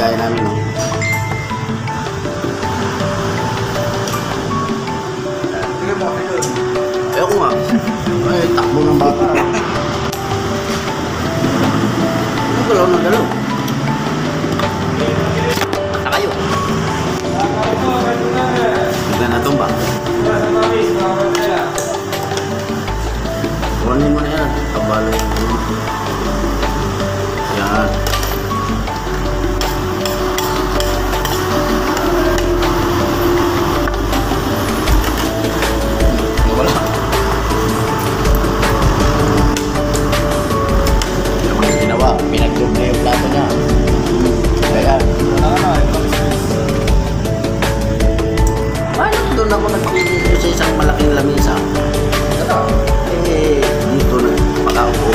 lagayan namin, no? Ayoko nga. Ay, takbo ng bata. Ano galaw ng galaw? Basta kayo. Bigla na tumba. Kunin mo na yan. Kabalo yung ulo. Yan. Wala. Yung mga ginawa, pinag-double yung plato niya. Ayan. Paano doon ako nagpili sa isang malaking lamisa? Eh, dito na makaupo.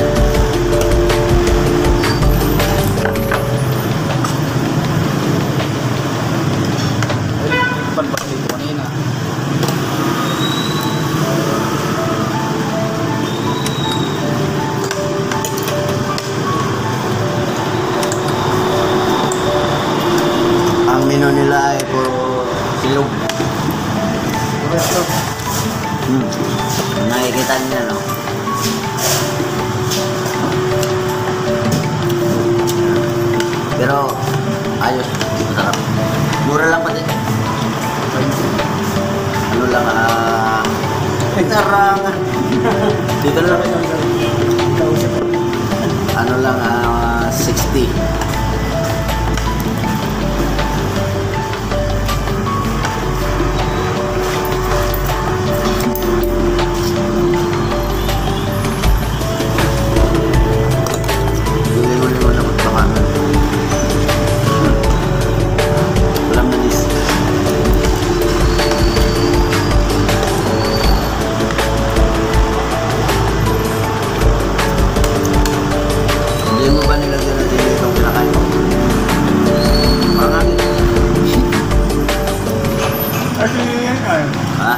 Panbak dito kanina. Ang menu nila ay puro silog. Nakikita niyo, no? Pero ayos, masarap. Mura lang pati. Ano lang, narangan. Dito lang kayo. Ano lang, 60. Hindi mo ba nilagyan natin dito ang pinakain mo? Parang ha?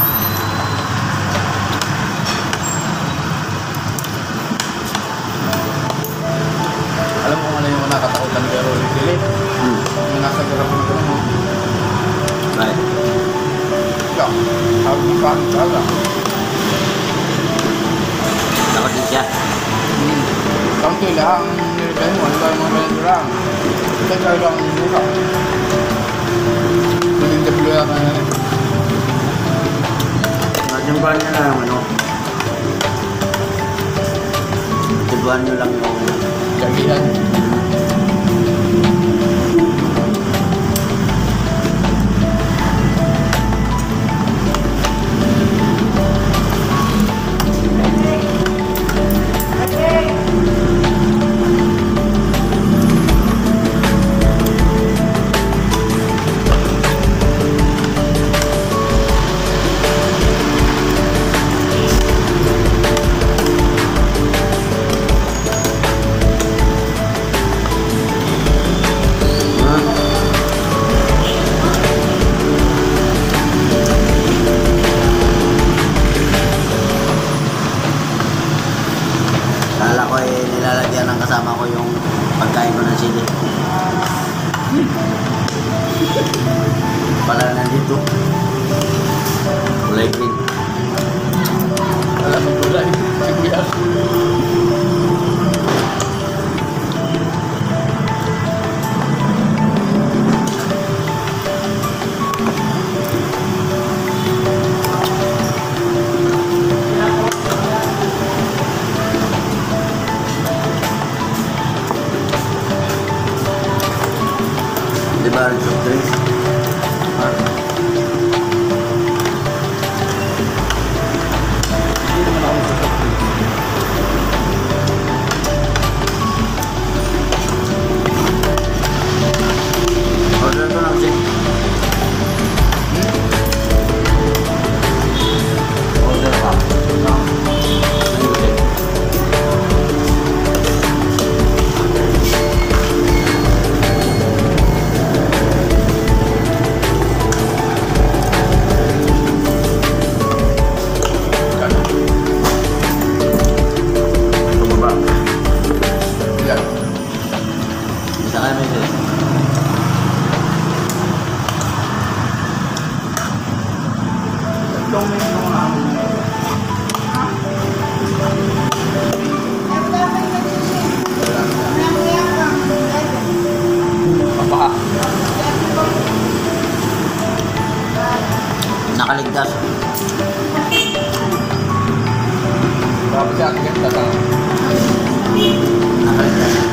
Alam mo kung ano yung nakatakutan pero ulit-ulit. Yung nasa garap mo na mo. Right. Ikaw, hawag mo pa ang talaga. Dapat din siya. Kaunti lang, nilagay mo, ano ba yung mga ganito lang. Nilagay lang ang mura. Nilagay lang ang ano. Timbahan nyo lang yung ano. Timbahan nyo lang yung Gagihan. Kala ko eh, nilalagyan ng kasama ko yung pagkain ko ng sili. Pala nandito. Kulay green. Alam mo gulay. Sibuyas. Diba rin soft drinks? Hindi naman ako masasakit. Order ko lang siya. Order ka. Dalawang minutes mo na. Papa. Nakaligtas. Grabe si ate ganda. Nakaligtas.